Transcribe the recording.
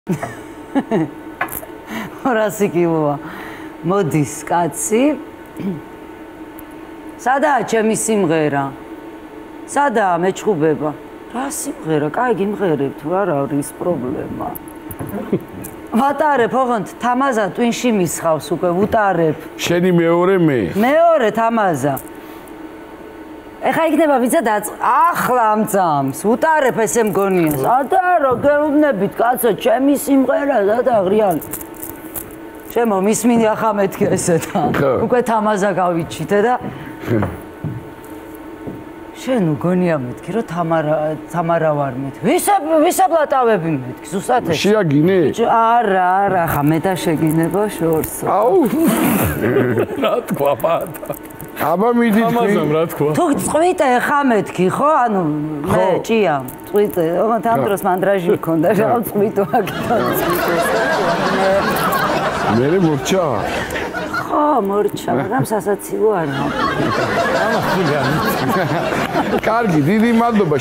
200 კილოა. მოდის კაცი. სადაა ჩემი სიმღერა? სადაა მეჩხუბება? რა სიმღერა? კაი გიმღერებ თუ არა არის პრობლემა. ვატარებ, ოღონდ თამაზა ტვინში მისხავს უკვე, ვუტარებ. შენი მეორე მე. მეორე თამაზა. ეხა იქნება ვიცა ახლა ამ წამს, ვუტარებ ესე მგონია. სადა რა გეუბნებით კაცო, ჩემი სიმღერა, სადა ღრიალი. ჩემო მისმინი ახლა მეთქი ესეთა. უკვე თამაზა გავიჩიტე და შენ უგონია მეთქი რომ თამარა ვარ მეთქი. ვისა ბლატავები მეთქი ზუსტად ეს. შეაგინე? არა, ხა მე და შეგინება შორს. აუ. რა თქვა პატა. აბა მიდით თამაზამ რა თქვა? თუ წვიტე ხა მეთქი ხო? ანუ მე ჭიამ წვიტე. ოღონდ ამ დროს მანდრაჟი მქონდა, რა წვიტო აქედან წვიტე. მე მორჩა. ხო, მორჩა, მაგრამ სასაცილო არა. კარგი, დიდი მადლობა.